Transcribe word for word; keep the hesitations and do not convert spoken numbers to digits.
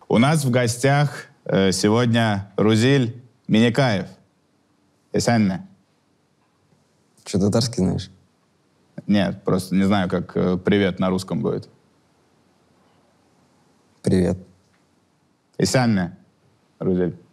У нас в гостях э, сегодня Рузиль Миникаев. Эсенне. Что, татарский знаешь? Нет, просто не знаю, как э, привет на русском будет. Привет. Эсенне, Рузиль.